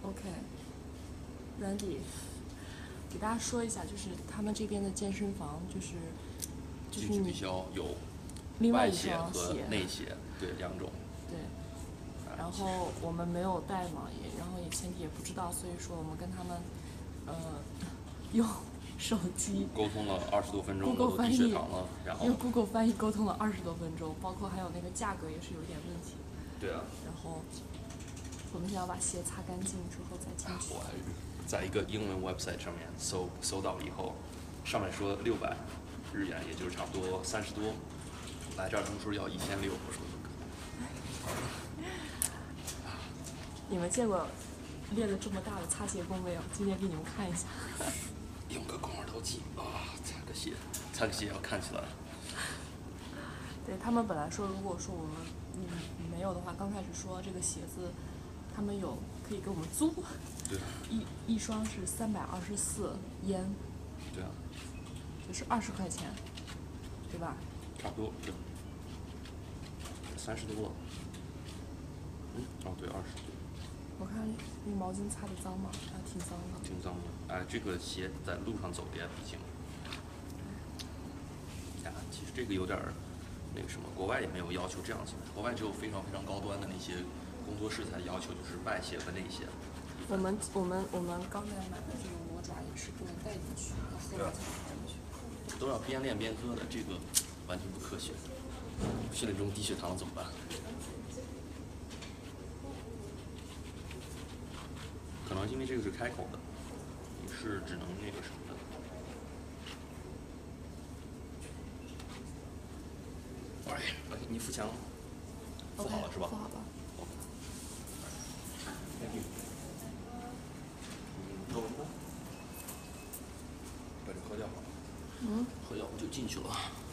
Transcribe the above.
OK，Randy，给大家说一下，就是他们这边的健身房就是进去必须要有另外一外鞋和双鞋， 内鞋，对，两种。 对。然后我们没有带嘛，然后也前提也不知道，所以说我们跟他们用手机沟通了20多分钟， Google 都低血糖了，然后用 Google 翻译沟通了20多分钟，包括还有那个价格也是有点问题。 对啊。 然后我们想要把鞋擦干净之后再进去。 我还在一个英文 website 上面搜到了以后，上面说600日元，也就是差不多30多。来这儿他们说要1600，我说你们见过练的这么大的擦鞋工没有？今天给你们看一下。 用个肱二头肌啊，擦个鞋要看起来。 对他们本来说，如果说我们没有的话，刚开始说这个鞋子，他们有可以给我们租， 对， 一双是324yen， 对啊， 就是20块钱，对吧？ 差不多，对，30多了。对，20多。 我看那毛巾擦的脏吗？挺脏的。 挺脏的。这个鞋在路上走的呀，毕竟。其实这个有点那个什么，国外也没有要求这样子，国外只有非常非常高端的那些工作室才要求就是外鞋和内鞋。 我们刚才买的这个魔爪也是不能带进去，要喝完才能带进去。 都要边练边喝的，这个完全不科学。训练中低血糖怎么办？可能因为这个是开口的，你是只能那个什么的。你扶墙扶好了是吧？ 扶好了。 喝完吧，把这喝掉。喝掉我们就进去了。